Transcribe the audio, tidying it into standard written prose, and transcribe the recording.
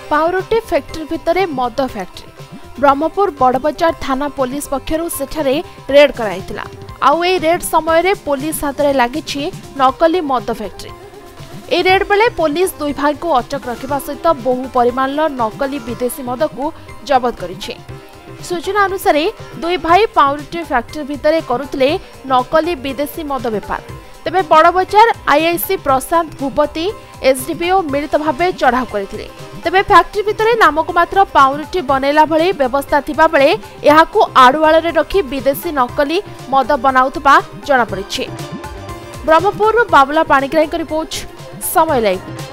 पाउरुटी factory भितर मद factory Brahmapur बड़बजार थाना पुलिस पक्षरु सेठारे रेड कराइतिला। आउ ए रेड समय रे पुलिस हाथ में लगी नकली मद फैक्ट्री। ए रेड बेले पुलिस दुई भाई को अटक रखा सहित बहु परिमाण नकली विदेशी मद को जबत करिछि। सूचना अनुसार दुई भाई पाउरुटी फैक्ट्री भितर करुले नकली विदेशी मद बेपार। तेबे बड़बजार आईआईसी प्रशांत भूपति एसडीपीओ मिलित भाव चढ़ाऊ करथिले। तेबे फैक्ट्री भितर नामक मात्र पाउरुटी बनैला भली व्यवस्था थिबा बेले एहाकु आड़ुआल रे रखी विदेशी नकली मद बनाउतबा जଣା पड़िछि। Brahmapur Babula Panigrahi report, Samaya live.